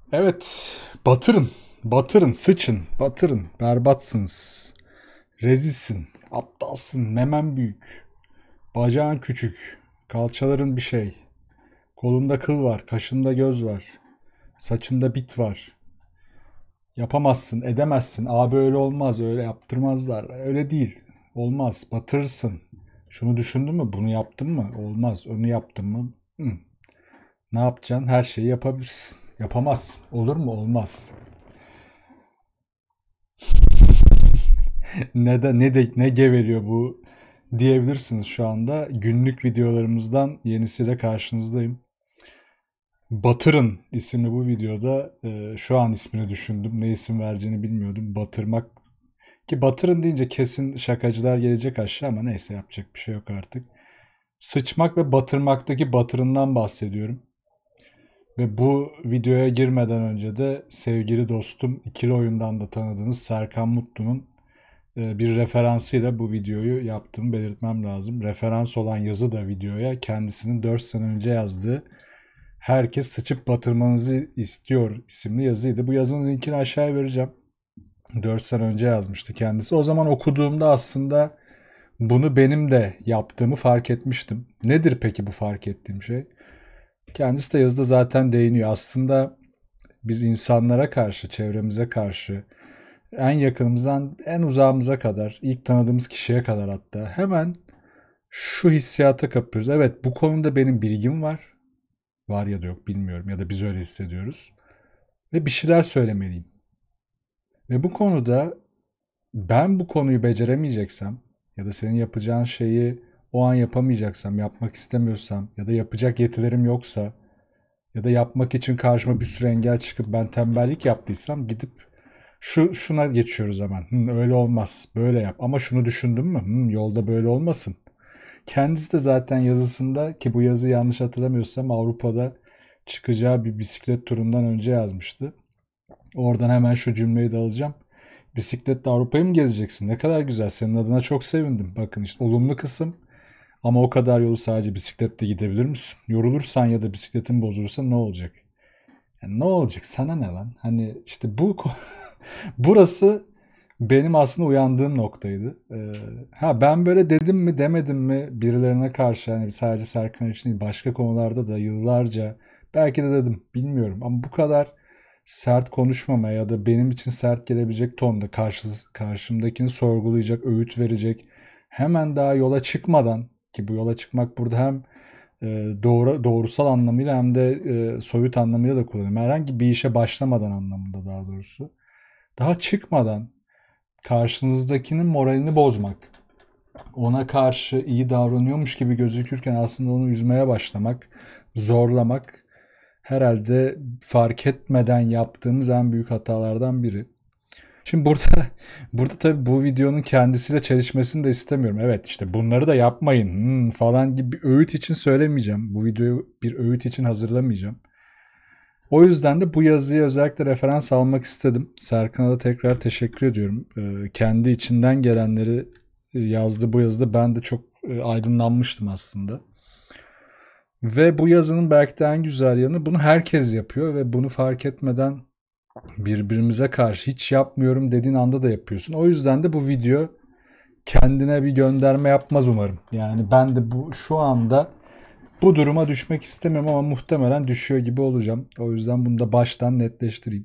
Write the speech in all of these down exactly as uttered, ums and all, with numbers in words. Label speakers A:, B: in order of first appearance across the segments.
A: Evet, batırın, batırın, sıçın, batırın, berbatsınız, rezilsin, aptalsın, memen büyük, bacağın küçük, kalçaların bir şey, kolunda kıl var, kaşında göz var, saçında bit var. Yapamazsın, edemezsin, abi öyle olmaz, öyle yaptırmazlar, öyle değil, olmaz, batırırsın. Şunu düşündün mü, bunu yaptın mı? Olmaz, onu yaptın mı? Hı. Ne yapacaksın? Her şeyi yapabilirsin. Yapamazsın. Olur mu? Olmaz. ne de ne de ne geveliyor bu diyebilirsiniz şu anda. Günlük videolarımızdan yenisiyle karşınızdayım. Batırın isimli bu videoda e, şu an ismini düşündüm. Ne isim vereceğini bilmiyordum. Batırmak ki batırın deyince kesin şakacılar gelecek aşağı ama neyse yapacak bir şey yok artık. Sıçmak ve batırmaktaki batırından bahsediyorum. Ve bu videoya girmeden önce de sevgili dostum ikili oyundan da tanıdığınız Serkan Mutlu'nun e, bir referansıyla bu videoyu yaptığımı belirtmem lazım. Referans olan yazı da videoya kendisinin dört sene önce yazdığı "Herkes sıçıp batırmanızı istiyor" isimli yazıydı. Bu yazının linkini aşağıya vereceğim. dört sene önce yazmıştı kendisi. O zaman okuduğumda aslında bunu benim de yaptığımı fark etmiştim. Nedir peki bu fark ettiğim şey? Kendisi de yazıda zaten değiniyor. Aslında biz insanlara karşı, çevremize karşı, en yakınımızdan en uzağımıza kadar, ilk tanıdığımız kişiye kadar hatta hemen şu hissiyata kapıyoruz. Evet, bu konuda benim bilgim var. Var ya da yok bilmiyorum ya da biz öyle hissediyoruz. Ve bir şeyler söylemeliyim. Ve bu konuda ben bu konuyu beceremeyeceksem ya da senin yapacağın şeyi o an yapamayacaksam, yapmak istemiyorsam ya da yapacak yetilerim yoksa ya da yapmak için karşıma bir sürü engel çıkıp ben tembellik yaptıysam gidip şu şuna geçiyoruz hemen. Hı, öyle olmaz. Böyle yap. Ama şunu düşündün mü? Hı, yolda böyle olmasın. Kendisi de zaten yazısında ki bu yazı yanlış hatırlamıyorsam Avrupa'da çıkacağı bir bisiklet turundan önce yazmıştı. Oradan hemen şu cümleyi de alacağım. Bisikletle Avrupa'yı mı gezeceksin? Ne kadar güzel. Senin adına çok sevindim. Bakın işte olumlu kısım. Ama o kadar yolu sadece bisikletle gidebilir misin? Yorulursan ya da bisikletin bozulursa ne olacak? Yani ne olacak? Sana ne lan? Hani işte bu burası benim aslında uyandığım noktaydı. Ee, ha ben böyle dedim mi demedim mi birilerine karşı hani sadece Serkan için değil başka konularda da yıllarca belki de dedim bilmiyorum ama bu kadar sert konuşmama ya da benim için sert gelebilecek tonda karşı, karşımdakini sorgulayacak, öğüt verecek hemen daha yola çıkmadan ki bu yola çıkmak burada hem e, doğru doğrusal anlamıyla hem de e, soyut anlamıyla da kullanıyorum. Herhangi bir işe başlamadan anlamında daha doğrusu. Daha çıkmadan karşınızdakinin moralini bozmak, ona karşı iyi davranıyormuş gibi gözükürken aslında onu üzmeye başlamak, zorlamak herhalde fark etmeden yaptığımız en büyük hatalardan biri. Şimdi burada burada tabii bu videonun kendisiyle çelişmesini de istemiyorum. Evet işte bunları da yapmayın hmm, falan gibi bir öğüt için söylemeyeceğim. Bu videoyu bir öğüt için hazırlamayacağım. O yüzden de bu yazıyı özellikle referans almak istedim. Serkan'a da tekrar teşekkür ediyorum. Ee, kendi içinden gelenleri e, yazdı bu yazıda. Ben de çok e, aydınlanmıştım aslında. Ve bu yazının belki de en güzel yanı bunu herkes yapıyor ve bunu fark etmeden birbirimize karşı hiç yapmıyorum dediğin anda da yapıyorsun. O yüzden de bu video kendine bir gönderme yapmaz umarım. Yani ben de bu şu anda bu duruma düşmek istemiyorum ama muhtemelen düşüyor gibi olacağım. O yüzden bunu da baştan netleştireyim.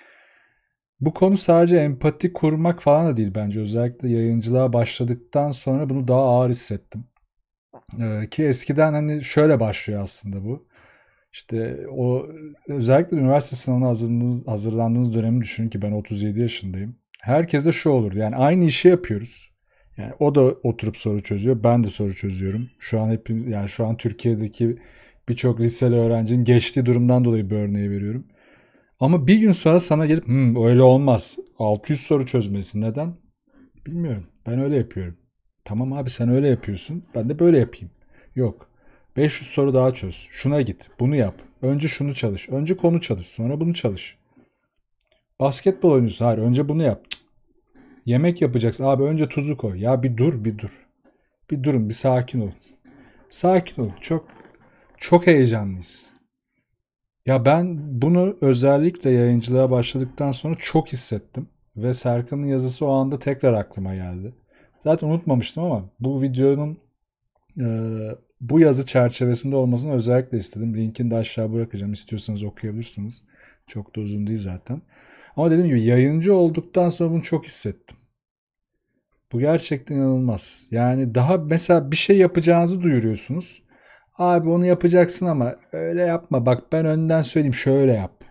A: Bu konu sadece empati kurmak falan da değil bence. Özellikle yayıncılığa başladıktan sonra bunu daha ağır hissettim. Ee, ki eskiden hani şöyle başlıyor aslında bu. İşte o özellikle üniversite sınavına hazırlandığınız, hazırlandığınız dönemi düşünün ki ben otuz yedi yaşındayım. Herkeste şu olur yani aynı işi yapıyoruz. Yani o da oturup soru çözüyor. Ben de soru çözüyorum. Şu an hep yani şu an Türkiye'deki birçok liseli öğrencinin geçtiği durumdan dolayı bir örneği veriyorum. Ama bir gün sonra sana gelip "Hmm, öyle olmaz. altı yüz soru çözmelisin. Neden? Bilmiyorum. Ben öyle yapıyorum. Tamam abi sen öyle yapıyorsun. Ben de böyle yapayım. Yok. beş yüz soru daha çöz. Şuna git. Bunu yap. Önce şunu çalış. Önce konu çalış. Sonra bunu çalış. Basketbol oynuyorsun. Hayır önce bunu yap. Yemek yapacaksın. Abi önce tuzu koy. Ya bir dur bir dur. Bir durun bir sakin ol. Sakin ol. Çok çok heyecanlıyız. Ya ben bunu özellikle yayıncılığa başladıktan sonra çok hissettim. Ve Serkan'ın yazısı o anda tekrar aklıma geldi. Zaten unutmamıştım ama bu videonun e, bu yazı çerçevesinde olmasını özellikle istedim. Linkini de aşağı bırakacağım. İstiyorsanız okuyabilirsiniz. Çok da uzun değil zaten. Ama dediğim gibi yayıncı olduktan sonra bunu çok hissettim. Bu gerçekten inanılmaz. Yani daha mesela bir şey yapacağınızı duyuruyorsunuz. Abi onu yapacaksın ama öyle yapma. Bak ben önden söyleyeyim şöyle yap.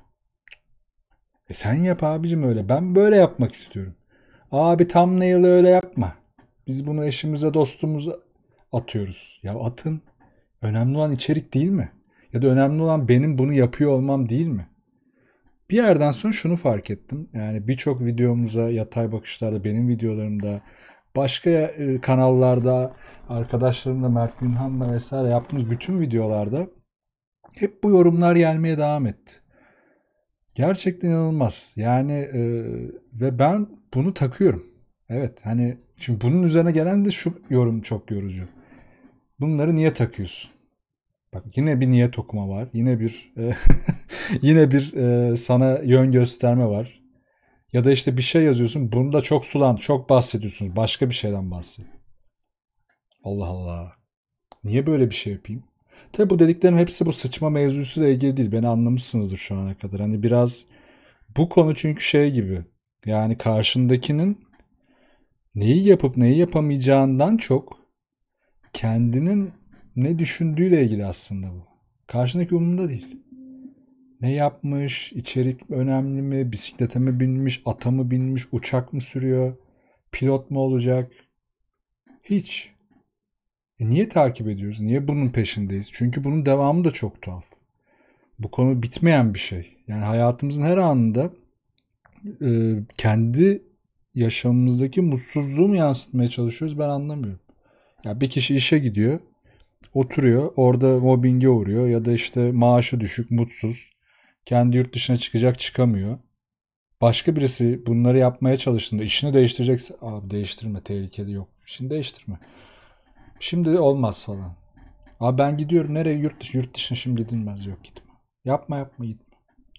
A: E sen yap abicim öyle. Ben böyle yapmak istiyorum. Abi thumbnail'ı öyle yapma. Biz bunu eşimize dostumuza atıyoruz. Ya atın. Önemli olan içerik değil mi? Ya da önemli olan benim bunu yapıyor olmam değil mi? Bir yerden sonra şunu fark ettim. Yani birçok videomuza, yatay bakışlarda, benim videolarımda, başka e, kanallarda, arkadaşlarımla, Mert Günhan'la vesaire yaptığımız bütün videolarda hep bu yorumlar gelmeye devam etti. Gerçekten inanılmaz. Yani e, ve ben bunu takıyorum. Evet hani şimdi bunun üzerine gelen de şu yorum çok yorucu. Bunları niye takıyorsun? Bak yine bir niyet okuma var. Yine bir e, yine bir e, sana yön gösterme var. Ya da işte bir şey yazıyorsun. Bunda çok sulan, çok bahsediyorsunuz. Başka bir şeyden bahset. Allah Allah. Niye böyle bir şey yapayım? Tabi bu dediklerim hepsi bu sıçma mevzusuyla ilgili değil. Beni anlamışsınızdır şu ana kadar. Hani biraz bu konu çünkü şey gibi. Yani karşındakinin neyi yapıp neyi yapamayacağından çok kendinin ne düşündüğüyle ilgili aslında bu. Karşındaki umurunda değil. Ne yapmış, içerik önemli mi, bisiklete mi binmiş, ata mı binmiş, uçak mı sürüyor, pilot mu olacak? Hiç. E niye takip ediyoruz? Niye bunun peşindeyiz? Çünkü bunun devamı da çok tuhaf. Bu konu bitmeyen bir şey. Yani hayatımızın her anında e, kendi yaşamımızdaki mutsuzluğu mu yansıtmaya çalışıyoruz ben anlamıyorum. Ya bir kişi işe gidiyor, oturuyor, orada mobbinge uğruyor ya da işte maaşı düşük, mutsuz. Kendi yurt dışına çıkacak, çıkamıyor. Başka birisi bunları yapmaya çalıştığında işini değiştirecekse abi değiştirme tehlikeli yok. İşini değiştirme. Şimdi olmaz falan. Abi ben gidiyorum nereye yurt dışı yurt dışına şimdi gidilmez yok gitme. Yapma yapma gitme.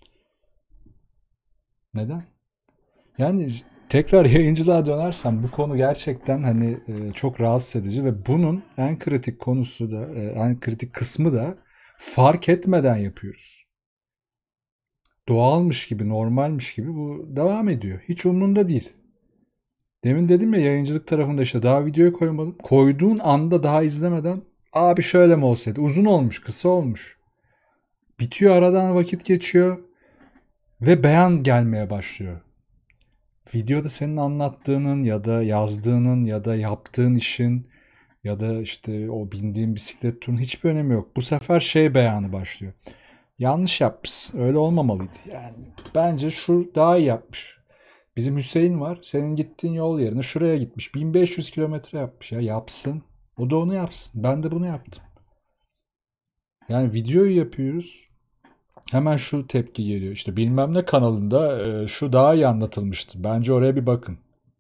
A: Neden? Yani tekrar yayıncılığa dönersem bu konu gerçekten hani e, çok rahatsız edici ve bunun en kritik konusu da e, en kritik kısmı da fark etmeden yapıyoruz. Doğalmış gibi, normalmiş gibi bu devam ediyor. Hiç umrunda değil. Demin dedim ya yayıncılık tarafında işte daha videoyu koymadım. Koyduğun anda daha izlemeden abi şöyle mi olsaydı? Uzun olmuş, kısa olmuş. Bitiyor aradan vakit geçiyor ve beğen gelmeye başlıyor. Videoda senin anlattığının ya da yazdığının ya da yaptığın işin ya da işte o bindiğin bisiklet turunun hiçbir önemi yok. Bu sefer şey beyanı başlıyor. Yanlış yapmışsın. Öyle olmamalıydı. Yani bence şu daha iyi yapmış. Bizim Hüseyin var. Senin gittiğin yol yerine şuraya gitmiş. bin beş yüz kilometre yapmış ya. Yapsın. O da onu yapsın. Ben de bunu yaptım. Yani videoyu yapıyoruz. Hemen şu tepki geliyor. İşte bilmem ne kanalında e, şu daha iyi anlatılmıştı. Bence oraya bir bakın.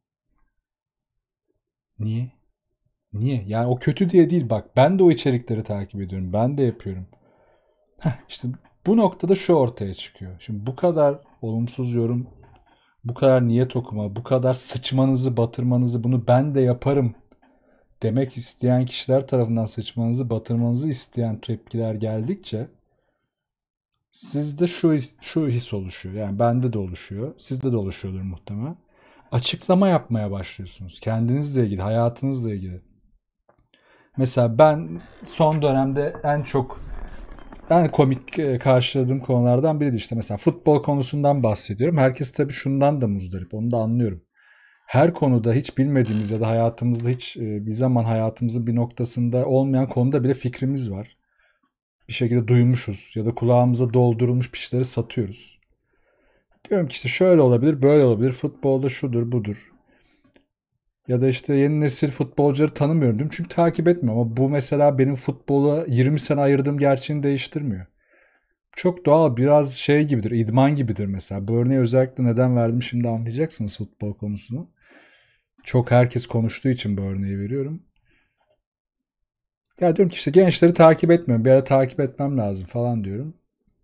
A: Niye? Niye? Yani o kötü diye değil bak. Ben de o içerikleri takip ediyorum. Ben de yapıyorum. İşte bu noktada şu ortaya çıkıyor. Şimdi bu kadar olumsuz yorum, bu kadar niyet okuma, bu kadar sıçmanızı, batırmanızı bunu ben de yaparım demek isteyen kişiler tarafından sıçmanızı, batırmanızı isteyen tepkiler geldikçe sizde şu his, şu his oluşuyor. Yani bende de oluşuyor. Sizde de oluşuyordur muhtemelen. Açıklama yapmaya başlıyorsunuz. Kendinizle ilgili, hayatınızla ilgili. Mesela ben son dönemde en çok en komik e, karşıladığım konulardan biriydi işte. Mesela futbol konusundan bahsediyorum. Herkes tabii şundan da muzdarip. Onu da anlıyorum. Her konuda hiç bilmediğimiz ya da hayatımızda hiç e, bir zaman hayatımızın bir noktasında olmayan konuda bile fikrimiz var. Bir şekilde duymuşuz ya da kulağımıza doldurulmuş bir şeyleri satıyoruz. Diyorum ki işte şöyle olabilir, böyle olabilir. Futbolda şudur, budur. Ya da işte yeni nesil futbolcuları tanımıyorum diyorum. Çünkü takip etmiyorum. Ama bu mesela benim futbola yirmi sene ayırdığım gerçeğini değiştirmiyor. Çok doğal biraz şey gibidir, idman gibidir mesela. Bu örneği özellikle neden verdim şimdi anlayacaksınız futbol konusunu. Çok herkes konuştuğu için bu örneği veriyorum. Ya diyorum ki işte gençleri takip etmiyorum. Bir ara takip etmem lazım falan diyorum.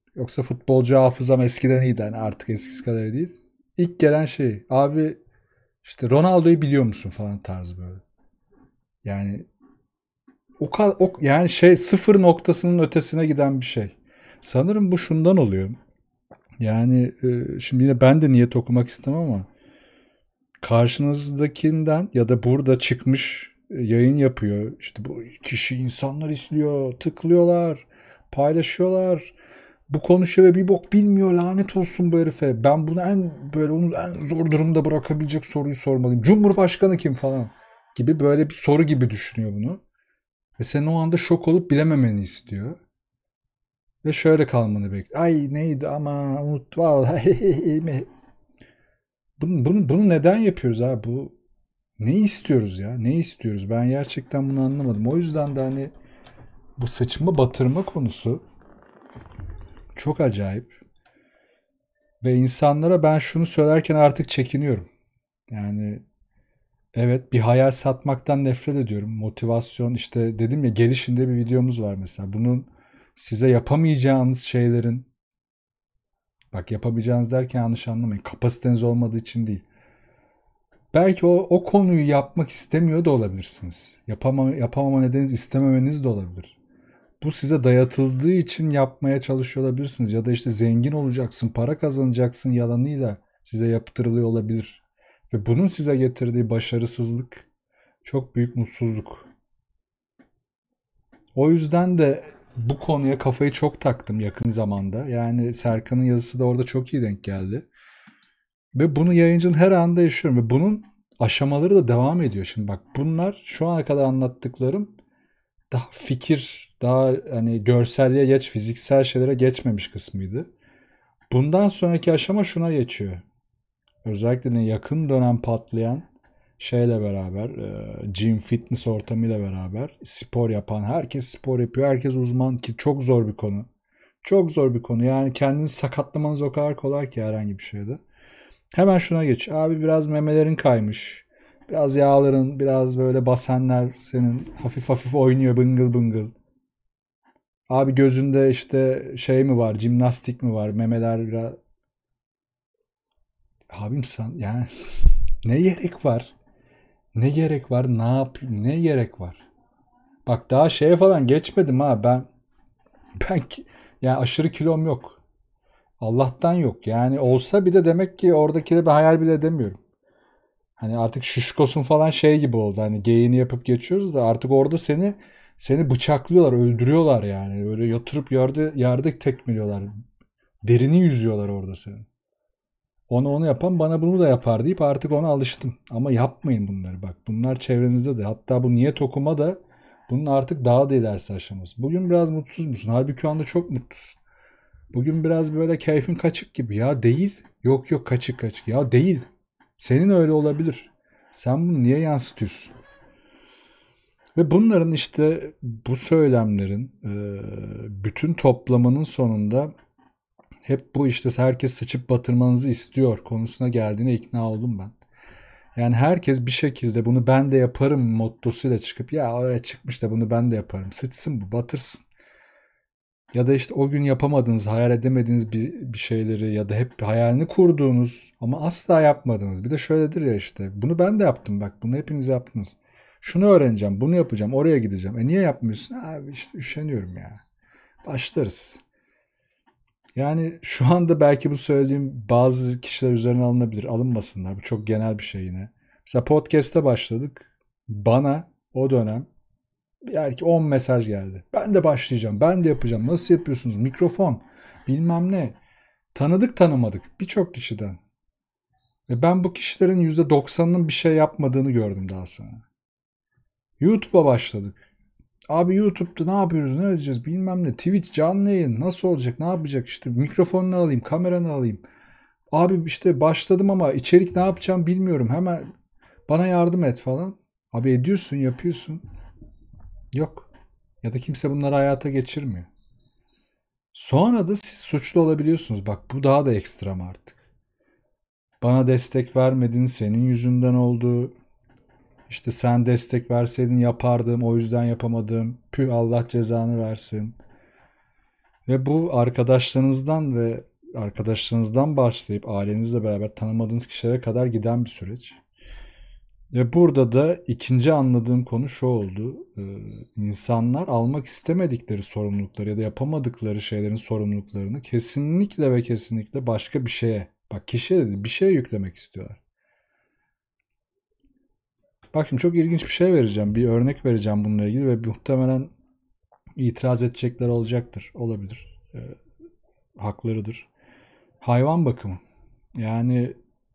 A: Yoksa futbolcu hafızam eskiden iyiydi. Yani artık eskisi kadar değil. İlk gelen şey abi işte Ronaldo'yu biliyor musun falan tarzı böyle. Yani o, kadar, o yani şey sıfır noktasının ötesine giden bir şey. Sanırım bu şundan oluyor. Yani e, şimdi yine ben de niyet okumak istemem ama karşınızdakinden ya da burada çıkmış e, yayın yapıyor. İşte bu kişi insanlar izliyor, tıklıyorlar, paylaşıyorlar. Bu konuşuyor ve bir bok bilmiyor, lanet olsun bu herife. Ben bunu en böyle onu en zor durumda bırakabilecek soruyu sormalıyım. Cumhurbaşkanı kim falan gibi böyle bir soru gibi düşünüyor bunu. Ve senin o anda şok olup bilememeni istiyor. Ve şöyle kalmanı bekliyor. Ay neydi ama unut vallahi. Bunu, bunu, bunu neden yapıyoruz abi? Bu ne istiyoruz ya? Ne istiyoruz? Ben gerçekten bunu anlamadım. O yüzden de hani bu saçma batırma konusu çok acayip. Ve insanlara ben şunu söylerken artık çekiniyorum. Yani evet bir hayal satmaktan nefret ediyorum. Motivasyon işte dedim ya gelişinde bir videomuz var mesela. Bunun size yapamayacağınız şeylerin bak yapamayacağınız derken yanlış anlamayın. Kapasiteniz olmadığı için değil. Belki o, o konuyu yapmak istemiyor da olabilirsiniz. Yapama, yapamama nedeniniz istememeniz de olabilir. Bu size dayatıldığı için yapmaya çalışıyor olabilirsiniz. Ya da işte zengin olacaksın, para kazanacaksın yalanıyla size yaptırılıyor olabilir. Ve bunun size getirdiği başarısızlık çok büyük mutsuzluk. O yüzden de bu konuya kafayı çok taktım yakın zamanda. Yani Serkan'ın yazısı da orada çok iyi denk geldi. Ve bunu yayıncının her anda yaşıyorum. Ve bunun aşamaları da devam ediyor. Şimdi bak bunlar şu ana kadar anlattıklarım daha fikir, daha hani görselliğe geç, fiziksel şeylere geçmemiş kısmıydı. Bundan sonraki aşama şuna geçiyor. Özellikle de yakın dönem patlayan şeyle beraber, e, gym fitness ortamıyla beraber spor yapan, herkes spor yapıyor, herkes uzman ki çok zor bir konu. Çok zor bir konu. Yani kendinizi sakatlamanız o kadar kolay ki herhangi bir şeyde. Hemen şuna geç. Abi biraz memelerin kaymış. Biraz yağların, biraz böyle basenler senin hafif hafif oynuyor bıngıl bıngıl. Abi gözünde işte şey mi var, jimnastik mi var, memeler biraz... Abim sen yani ne gerek var? Ne gerek var? Ne yapayım? Ne gerek var? Bak daha şeye falan geçmedim ha ben. Ben ki, yani aşırı kilom yok. Allah'tan yok. Yani olsa bir de demek ki oradakileri bir hayal bile edemiyorum. Hani artık şişkosun falan şey gibi oldu. Hani geyiğini yapıp geçiyoruz da artık orada seni seni bıçaklıyorlar, öldürüyorlar yani. Böyle yatırıp yerde yerde tekmeliyorlar. Derini yüzüyorlar orada senin. Onu onu yapan bana bunu da yapar deyip artık ona alıştım. Ama yapmayın bunları bak. Bunlar çevrenizde de. Hatta bu niyet okuma da bunun artık daha da ilerisi aşaması. Bugün biraz mutsuz musun? Halbuki o anda çok mutlusun. Bugün biraz böyle keyfin kaçık gibi. Ya değil. Yok yok kaçık kaçık. Ya değil. Senin öyle olabilir. Sen bunu niye yansıtıyorsun? Ve bunların işte bu söylemlerin e, bütün toplamanın sonunda hep bu işte herkes sıçıp batırmanızı istiyor konusuna geldiğine ikna oldum ben. Yani herkes bir şekilde bunu ben de yaparım mottosuyla çıkıp ya öyle çıkmış da bunu ben de yaparım. Sıçsın bu batırsın. Ya da işte o gün yapamadığınız, hayal edemediğiniz bir, bir şeyleri ya da hep hayalini kurduğunuz ama asla yapmadığınız. Bir de şöyledir ya işte bunu ben de yaptım bak bunu hepiniz yaptınız. Şunu öğreneceğim, bunu yapacağım, oraya gideceğim. E niye yapmıyorsun? Abi işte üşeniyorum ya. Başlarız. Yani şu anda belki bu söylediğim bazı kişiler üzerine alınabilir. Alınmasınlar. Bu çok genel bir şey yine. Mesela podcast'e başladık. Bana o dönem belki on mesaj geldi. Ben de başlayacağım. Ben de yapacağım. Nasıl yapıyorsunuz? Mikrofon. Bilmem ne. Tanıdık tanımadık. Birçok kişiden. Ve ben bu kişilerin yüzde doksanının bir şey yapmadığını gördüm daha sonra. YouTube'a başladık. Abi YouTube'da ne yapıyoruz, ne edeceğiz bilmem ne. Twitch canlı yayın nasıl olacak, ne yapacak işte mikrofonunu alayım, kameranı alayım. Abi işte başladım ama içerik ne yapacağım bilmiyorum. Hemen bana yardım et falan. Abi ediyorsun, yapıyorsun. Yok. Ya da kimse bunları hayata geçirmiyor. Sonra da siz suçlu olabiliyorsunuz. Bak bu daha da ekstrem artık. Bana destek vermedin, senin yüzünden oldu. İşte sen destek verseydin yapardım, o yüzden yapamadım. Püh Allah cezanı versin. Ve bu arkadaşlarınızdan ve arkadaşlarınızdan başlayıp ailenizle beraber tanımadığınız kişilere kadar giden bir süreç. Ve burada da ikinci anladığım konu şu oldu. Ee, insanlar almak istemedikleri sorumlulukları ya da yapamadıkları şeylerin sorumluluklarını kesinlikle ve kesinlikle başka bir şeye, bak kişiye değil, bir şeye yüklemek istiyorlar. Bak şimdi çok ilginç bir şey vereceğim. Bir örnek vereceğim bununla ilgili ve muhtemelen itiraz edecekler olacaktır. Olabilir. Ee, haklarıdır. Hayvan bakımı. Yani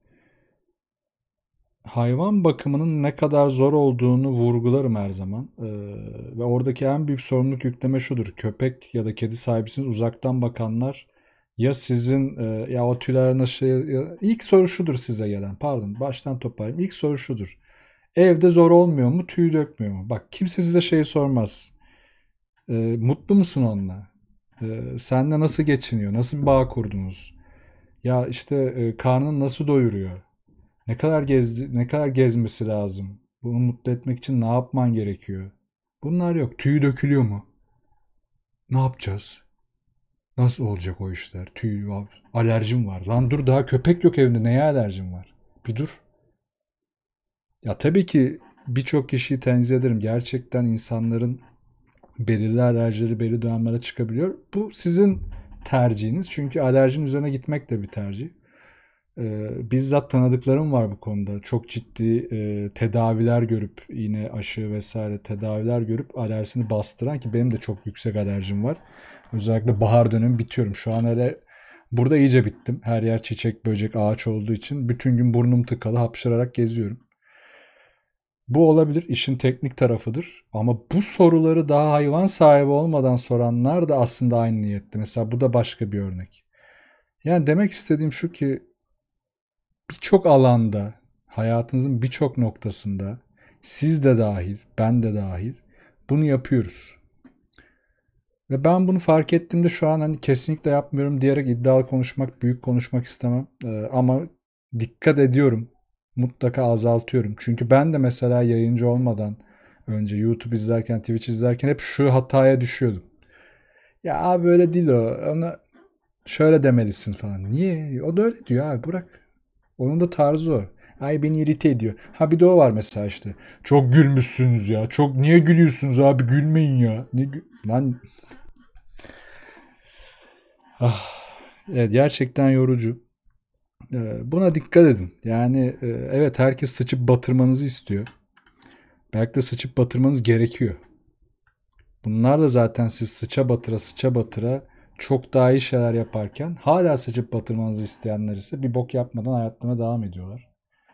A: hayvan bakımının ne kadar zor olduğunu vurgularım her zaman. Ee, ve oradaki en büyük sorumluluk yükleme şudur. Köpek ya da kedi sahibisiniz, uzaktan bakanlar ya sizin e, ya o tüyler nasıl ya, ilk soru şudur size gelen. Pardon, baştan toparlayayım. İlk soru şudur. Evde zor olmuyor mu? Tüy dökmüyor mu? Bak kimse size şeyi sormaz. Ee, mutlu musun onunla? Ee, seninle nasıl geçiniyor? Nasıl bir bağ kurdunuz? Ya işte e, karnını nasıl doyuruyor? Ne kadar gez ne kadar gezmesi lazım? Bunu mutlu etmek için ne yapman gerekiyor? Bunlar yok. Tüyü dökülüyor mu? Ne yapacağız? Nasıl olacak o işler? Tüy var. Alerjim var. Lan dur, daha köpek yok evinde. Neye alerjim var? Bir dur. Ya tabii ki birçok kişiyi tenzih ederim. Gerçekten insanların belirli alerjileri belli dönemlere çıkabiliyor. Bu sizin tercihiniz. Çünkü alerjinin üzerine gitmek de bir tercih. Ee, bizzat tanıdıklarım var bu konuda. Çok ciddi e, tedaviler görüp, iğne, aşı vesaire tedaviler görüp alerjisini bastıran, ki benim de çok yüksek alerjim var. Özellikle bahar dönemi bitiyorum. Şu an hele burada iyice bittim. Her yer çiçek, böcek, ağaç olduğu için bütün gün burnum tıkalı, hapşırarak geziyorum. Bu olabilir, işin teknik tarafıdır. Ama bu soruları daha hayvan sahibi olmadan soranlar da aslında aynı niyette. Mesela bu da başka bir örnek. Yani demek istediğim şu ki birçok alanda, hayatınızın birçok noktasında siz de dahil, ben de dahil bunu yapıyoruz. Ve ben bunu fark ettiğimde şu an hani kesinlikle yapmıyorum diyerek iddialı konuşmak, büyük konuşmak istemem. Ee, ama dikkat ediyorum. Mutlaka azaltıyorum. Çünkü ben de mesela yayıncı olmadan önce YouTube izlerken, Twitch izlerken hep şu hataya düşüyordum. Ya abi böyle değil o. Onu şöyle demelisin falan. Niye? O da öyle diyor abi, bırak. Onun da tarzı o. Ay beni irite ediyor. Ha bir de o var mesela işte. Çok gülmüşsünüz ya. Çok niye gülüyorsunuz abi? Gülmeyin ya. Ne gü- Lan ah. Evet, gerçekten yorucu. Ee, buna dikkat edin. Yani e, evet, herkes sıçıp batırmanızı istiyor. Belki de sıçıp batırmanız gerekiyor. Bunlar da zaten siz sıça batıra sıça batıra çok daha iyi şeyler yaparken hala sıçıp batırmanızı isteyenler ise bir bok yapmadan hayatlarına devam ediyorlar.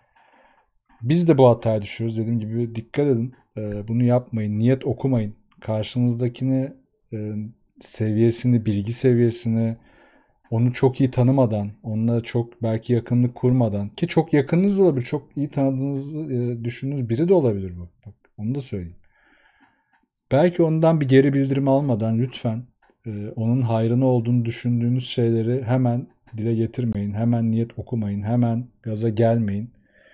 A: Biz de bu hataya düşüyoruz. Dediğim gibi dikkat edin. Ee, bunu yapmayın. Niyet okumayın. Karşınızdakini e, seviyesini, bilgi seviyesini, onu çok iyi tanımadan, onunla çok belki yakınlık kurmadan, ki çok yakınınız da olabilir, çok iyi tanıdığınızı e, düşündüğünüz biri de olabilir bu. Bak, onu da söyleyeyim. Belki ondan bir geri bildirim almadan lütfen e, onun hayrına olduğunu düşündüğünüz şeyleri hemen dile getirmeyin. Hemen niyet okumayın. Hemen gaza gelmeyin.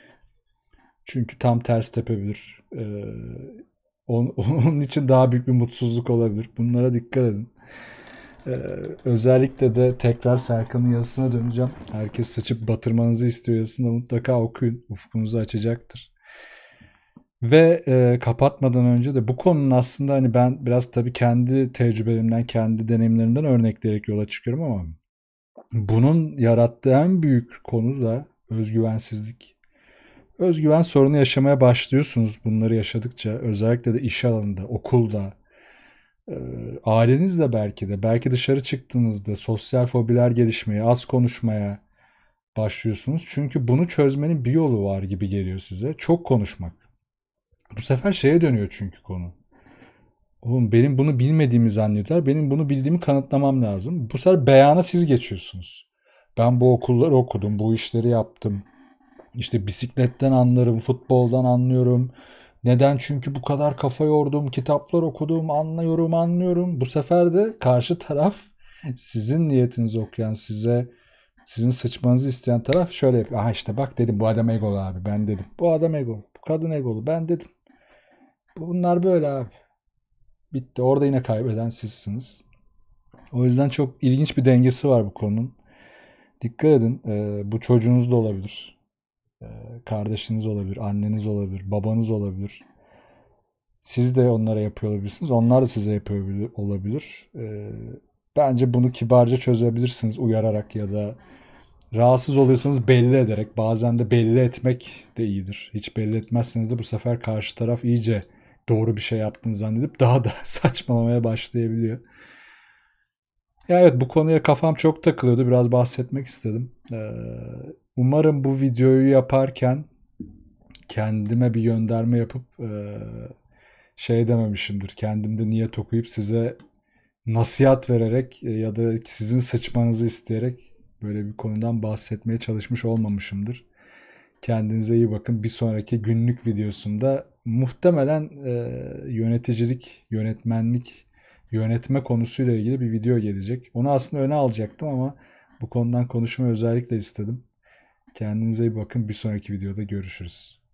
A: Çünkü tam ters tepebilir. Ee, on- onun için daha büyük bir mutsuzluk olabilir. Bunlara dikkat edin. Ee, özellikle de tekrar Serkan'ın yazısına döneceğim. Herkes sıçıp batırmanızı istiyor yazısını da mutlaka okuyun. Ufkunuzu açacaktır. Ve e, kapatmadan önce de bu konunun aslında hani ben biraz tabii kendi tecrübelerimden, kendi deneyimlerimden örnekleyerek yola çıkıyorum ama bunun yarattığı en büyük konu da özgüvensizlik. Özgüven sorunu yaşamaya başlıyorsunuz bunları yaşadıkça. Özellikle de iş alanında, okulda, e, ailenizle belki de. Belki dışarı çıktığınızda sosyal fobiler gelişmeye, az konuşmaya başlıyorsunuz. Çünkü bunu çözmenin bir yolu var gibi geliyor size. Çok konuşmak. Bu sefer şeye dönüyor çünkü konu. Oğlum benim bunu bilmediğimi zannediyorlar. Benim bunu bildiğimi kanıtlamam lazım. Bu sefer beyana siz geçiyorsunuz. Ben bu okulları okudum, bu işleri yaptım. İşte bisikletten anlarım, futboldan anlıyorum. Neden? Çünkü bu kadar kafa yordum, kitaplar okudum, anlıyorum, anlıyorum. Bu sefer de karşı taraf sizin niyetinizi okuyan, size sizin sıçmanızı isteyen taraf şöyle yapıyor. Aha işte bak dedim, bu adam egolu abi, ben dedim. Bu adam egolu, bu kadın egolu, ben dedim. Bunlar böyle abi. Bitti. Orada yine kaybeden sizsiniz. O yüzden çok ilginç bir dengesi var bu konunun. Dikkat edin, e, bu çocuğunuz da olabilir, e, kardeşiniz olabilir, anneniz olabilir, babanız olabilir. Siz de onlara yapıyor olabilirsiniz, onlar da size yapıyor olabilir. E, bence bunu kibarca çözebilirsiniz uyararak ya da rahatsız oluyorsanız belli ederek. Bazen de belli etmek de iyidir. Hiç belli etmezseniz de bu sefer karşı taraf iyice doğru bir şey yaptığını zannedip daha da saçmalamaya başlayabiliyor. Ya evet, bu konuya kafam çok takılıyordu. Biraz bahsetmek istedim. Ee, umarım bu videoyu yaparken kendime bir gönderme yapıp e, şey dememişimdir. Kendimde niyet okuyup size nasihat vererek e, ya da sizin sıçmanızı isteyerek böyle bir konudan bahsetmeye çalışmış olmamışımdır. Kendinize iyi bakın. Bir sonraki günlük videosunda muhtemelen e, yöneticilik, yönetmenlik, yönetme konusuyla ilgili bir video gelecek. Onu aslında öne alacaktım ama bu konudan konuşmayı özellikle istedim. Kendinize iyi bakın. Bir sonraki videoda görüşürüz.